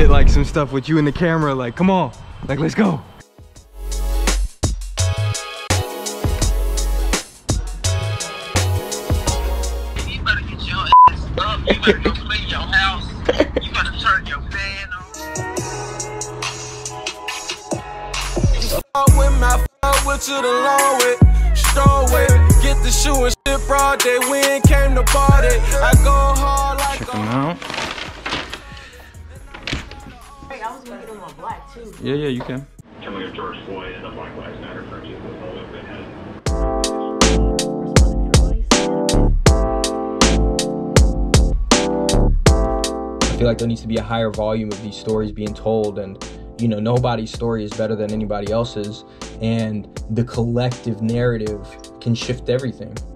get like some stuff with you in the camera. Like, come on, like, let's go. You better get your ass up. You better go clean your house. You better turn your fan on. With my with you the long way, strong way. Get the shoe and shit broad day. We ain't came to party. I go hard like Check them out. Hey, I was gonna get them on black too. Yeah, you can. Killing of George Floyd and the Black Lives Matter purchase was all over the head. I feel like there needs to be a higher volume of these stories being told, and you know, nobody's story is better than anybody else's, and the collective narrative can shift everything.